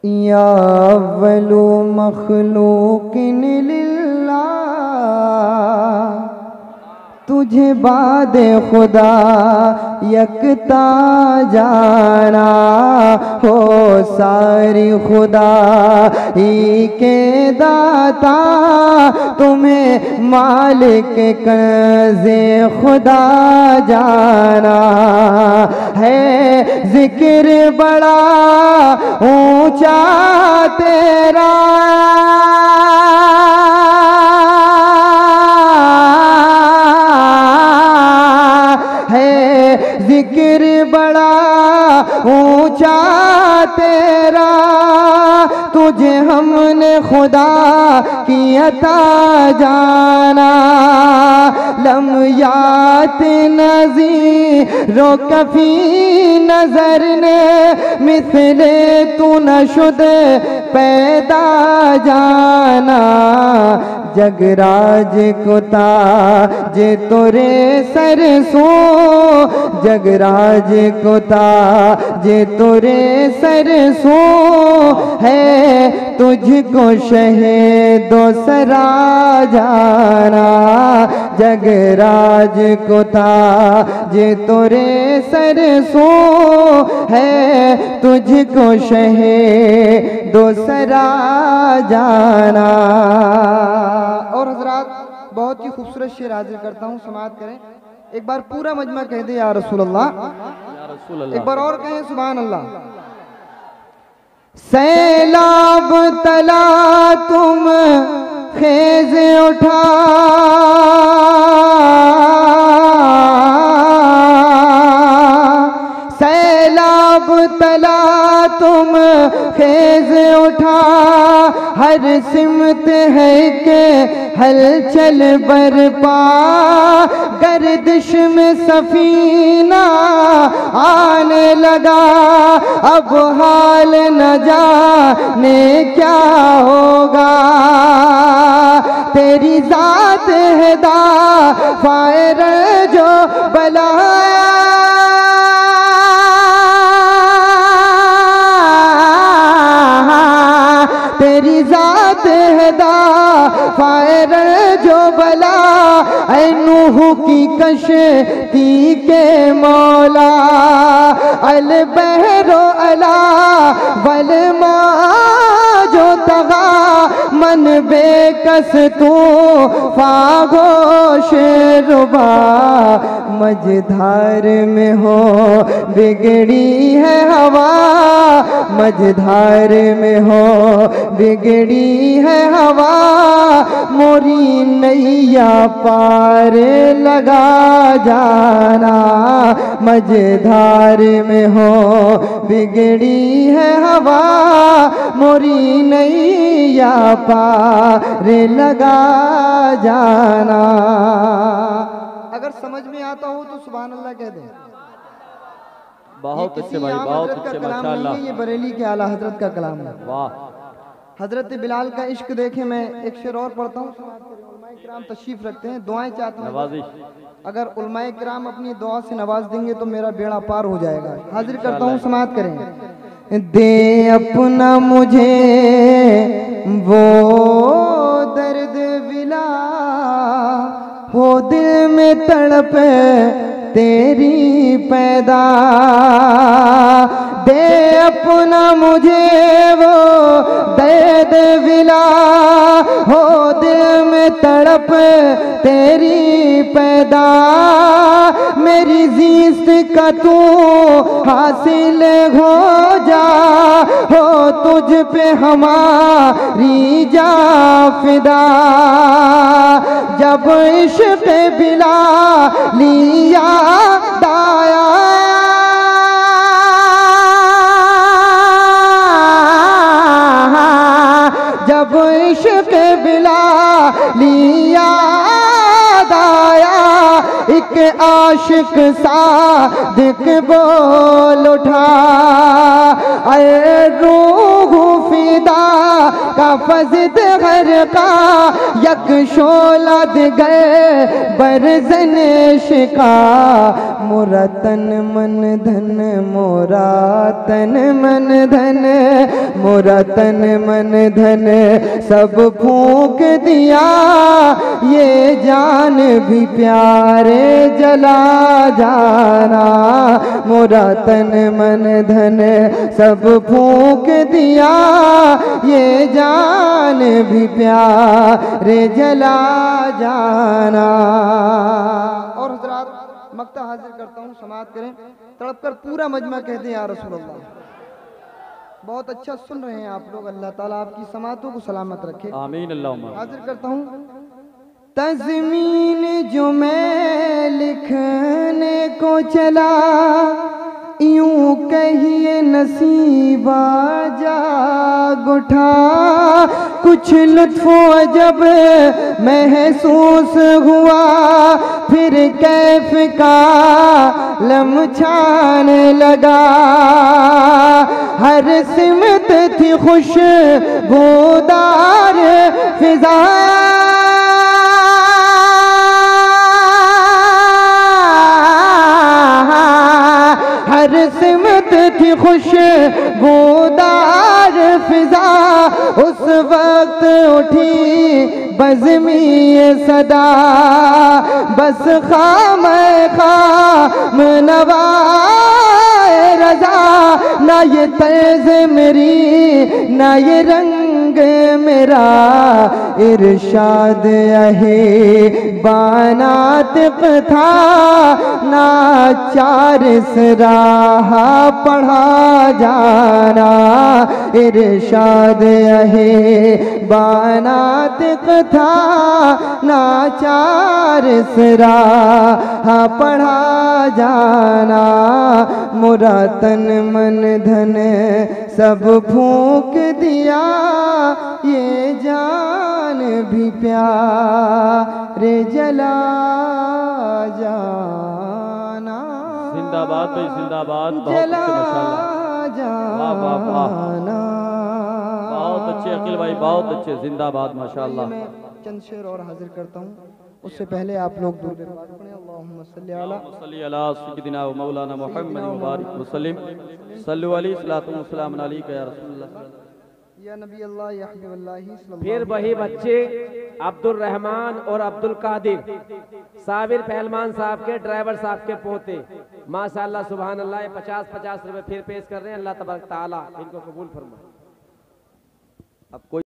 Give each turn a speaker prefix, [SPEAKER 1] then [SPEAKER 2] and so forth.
[SPEAKER 1] या अव्वलु मखलूकिन लिल्लाह, तुझे बाद खुदा यकता जाना हो, सारी खुदा ही के दाता, तुम्हें मालिक कंज़े खुदा जाना है। जिक्र बड़ा ऊंचा तेरा, जिक्र बड़ा ऊंचा तेरा, तुझे हमने खुदा की अता जाना। लम्यात नज़ीरो कफी नजर ने, मिसले तू नशुद पैदा जाना। जगराज को ताज तोरे सर सो, जगराज को ताज तोरे सर सो है, तुझको शहीदो सरा जाना। जगराज को ताज तोरे सर सो है, तुझको शहीदो सरा जाना। और हजरात बहुत ही खूबसूरत शेर हाजिर करता हूँ, समाअत करें। एक बार पूरा मजमा कह दे या रसूल अल्लाह, एक बार और कहें सुभान अल्लाह। सैलाब तला तुम खेज उठा, सैलाब तला तुम खेज उठा, हर सिमत है के हलचल बरपा। गर्दिश में सफीना आने लगा, अब हाल न जाने क्या होगा। तेरी जात है दा फायर जो बलाया, तेरी जात है दा फायर जो बला। ऐ नूह की कश्ती के मौला, अल बहरो अला वल मा जो तगा, मन बेकस तू फागोश रुबा। मझधार में हो बिगड़ी है हवा, मझधार में हो बिगड़ी है हवा। मोरी नैया पार लगा जाना, मझधार में हो बिगड़ी है हवा। मोरी नैया पार लगा जाना। अगर समझ में आता हो तो सुभान अल्लाह कह दे।
[SPEAKER 2] बहुत अच्छे भाई, बहुत अच्छे, माशाअल्लाह।
[SPEAKER 1] ये बरेली के आला हजरत का कलाम है।
[SPEAKER 2] वाह।
[SPEAKER 1] हजरत बिलाल का इश्क देखे। मैं एक शेर और पढ़ता हूँ। उलमाए किराम तशरीफ रखते हैं, दुआएं चाहते हैं नवाजिश। अगर उलमाए किराम अपनी दुआ से नवाज देंगे तो मेरा बेड़ा पार हो जाएगा। हाजिर करता हूँ, समाअत करें। दे अपना मुझे वो दर्द विला, हो दिल में तड़प तेरी पैदा। दे अपना मुझे वो दर्द विला, हो दिल में तड़प तेरी पैदा। मेरी जीस्त का तू हासिल हो जा, हो तुझ पे हमारी जा फिदा। जब इश्क़ बिला लिया दाया, जब इश्क़ बिला लिया दाया, एक आशिक सादिक बोल उठा। अरे रूह फिदा का फज़द घर का, यक शोला गए बरज़न शिका। मोरा तन मन धन, मोरा तन मन धन, मोरा तन मन धन सब फूंक दिया, ये जान भी प्यारे जला जाना। मोरा तन मन धन सब फूंक दिया, ये जान भी प्यारे जला जाना। और हजरात मक्ता हाजिर करता हूँ, समाअत करें, तड़प कर पूरा मजमा कहते हैं या रसूल अल्लाह। बहुत अच्छा सुन रहे हैं आप लोग, अल्लाह ताला आपकी समातों को सलामत रखे,
[SPEAKER 2] आमीन अल्लाहुम्मा।
[SPEAKER 1] हाजिर करता हूँ। तज़मीन जो मैं लिखने को चला, यूं कहिए नसीबा जाग उठा, कुछ लुत्फ़ जब महसूस हुआ, फिर कैफ का लम्छाने लगा। हर सिमत थी खुशबूदार फिजा, हर सिमत थी खुशबूदार फिजा। उस वक्त उठी बज़मी सदा, बस खाम नवाए रजा। ना ये तर्ज मेरी, ना ये रंग मेरा, इरशाद अहे बानात था, ना चार राह पढ़ा जाना। इरशाद अहे बानात था, ना चार राह पढ़ा जाना। मोरा तन मन धन सब फूंक दिया, ये जान भी प्यारे जला जाना।
[SPEAKER 2] जिंदाबाद भाई जिंदाबाद, बहुत
[SPEAKER 1] जला
[SPEAKER 2] अच्छे माशाल्लाह, वाह वाह वाह, बहुत अच्छे अकील भाई, बहुत अच्छे, जिंदाबाद माशाल्लाह।
[SPEAKER 1] मैं चंद शेर और हाजिर करता हूँ, उससे पहले आप लोग दुरूद पाक पढ़ें। अल्लाहुम्मा सल्ली अला
[SPEAKER 2] सल्ली अला सय्यिदिना व मौलाना मुहम्मद व बारिक वसल्लम, सल्लु अलैहि सलातु व सलाम अलैका या रसूलल्लाह
[SPEAKER 1] या नबी अल्लाह या हबीबल्लाह सल्लल्लाहु।
[SPEAKER 3] फिर वही बच्चे अब्दुल रहमान और अब्दुल कादिर साबिर पहलवान साहब के ड्राइवर साहब के पोते, माशाअल्लाह सुभान अल्लाह, 50-50 रुपए फिर पेश कर रहे हैं। अल्लाह तबारक तआला इनको कबूल फरमाए।
[SPEAKER 2] अब कोई